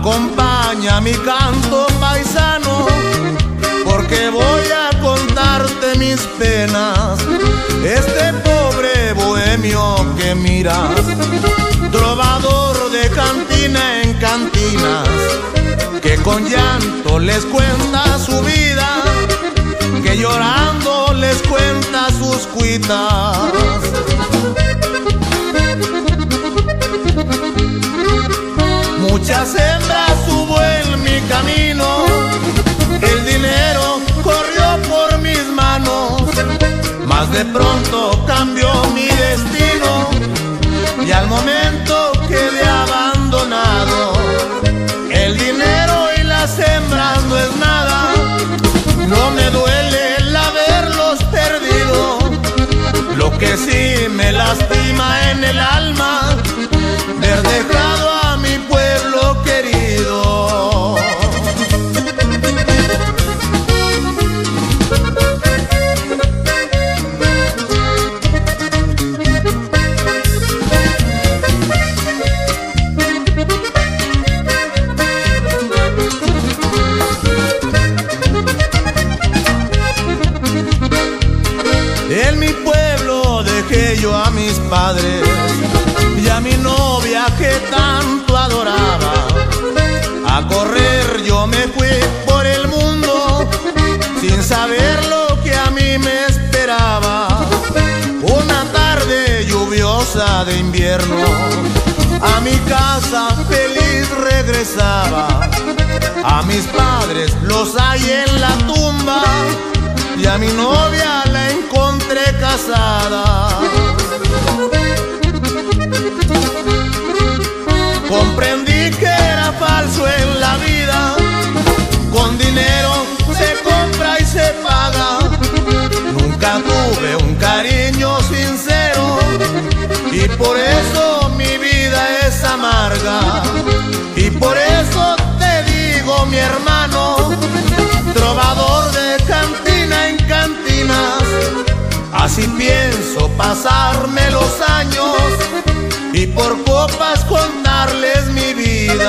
Acompaña mi canto paisano, porque voy a contarte mis penas. Este pobre bohemio que miras, trovador de cantina en cantinas, que con llanto les cuenta su vida, que llorando les cuenta sus cuitas. Muchas hembras hubo en mi camino, el dinero corrió por mis manos, mas de pronto cambió mi destino y al momento quedé abandonado. El dinero y las hembras no es nada, no me duele el haberlos perdido. Lo que sí me lastima en el alma, ver dejado a mi pueblo querido. En mi pueblo dejé yo a mis padres y a mi novia que tanto adoraba. A correr yo me fui por el mundo sin saber lo que a mí me esperaba. Una tarde lluviosa de invierno a mi casa feliz regresaba. A mis padres los hallé en la tumba y a mi novia la encontré casada. Comprendí que era falso en la vida, con dinero se compra y se paga. Nunca tuve un cariño sincero y por eso mi vida es amarga. Y por eso te digo, mi hermano, trovador de cantina en cantinas, así pienso pasarme los años y por copas contarles mi vida.